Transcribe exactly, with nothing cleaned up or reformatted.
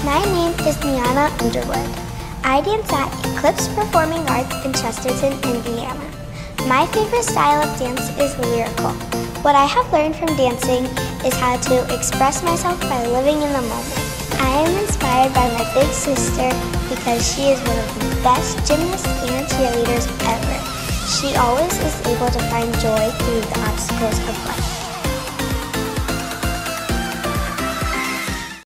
My name is Niana Underwood. I dance at Eclipse Performing Arts in Chesterton, Indiana. My favorite style of dance is lyrical. What I have learned from dancing is how to express myself by living in the moment. I am inspired by my big sister because she is one of the best gymnasts and cheerleaders ever. She always is able to find joy through the obstacles of life.